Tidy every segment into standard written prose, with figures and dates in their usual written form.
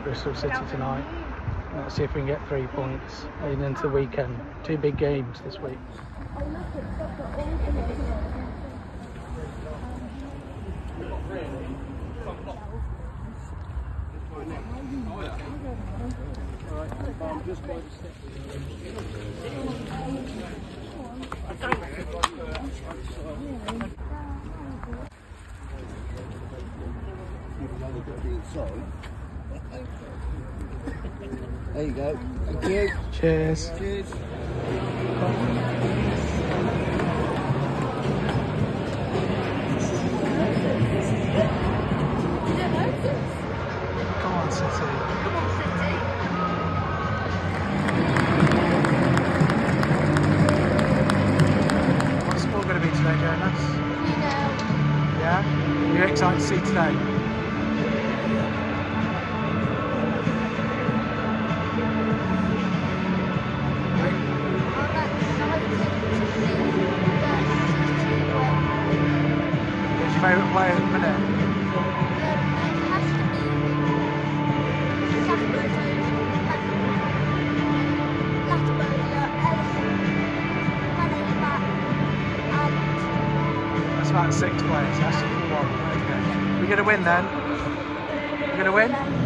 Bristol City tonight. Let's see if we can get 3 points leading into the weekend. 2 big games this week. There you go. Thank you. Cheers. Cheers. Come on, City. Come on, City. What's the score going to be today, Jonas? You know. Yeah? Are you excited to see today? Who's your favourite player at the minute? That's about 6 players. That's one. Okay. We're going to win then. We're going to win?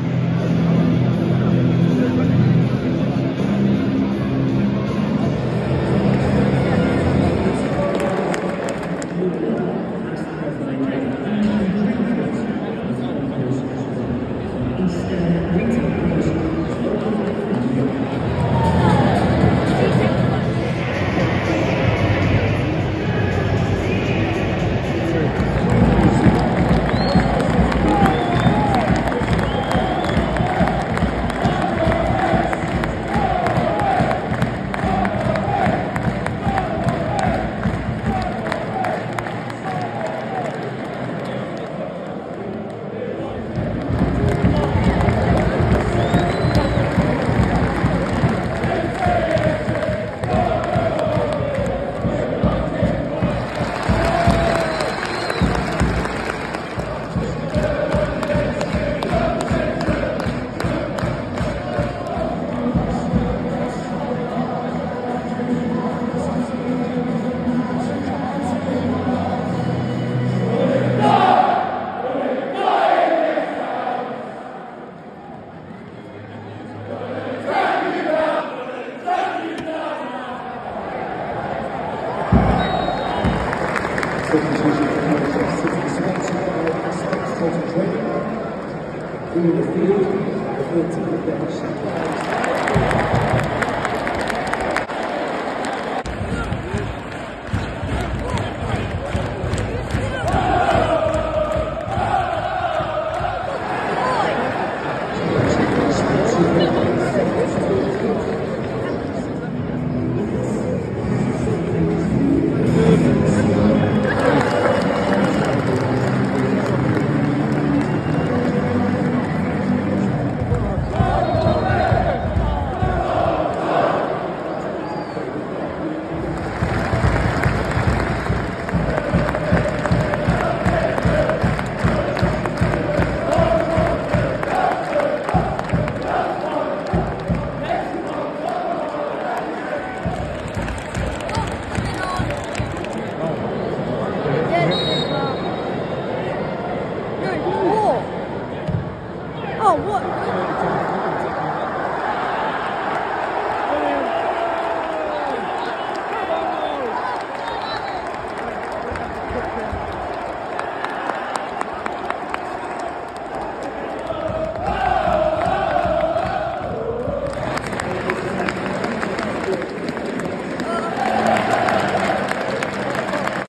In the field, the 14th bench.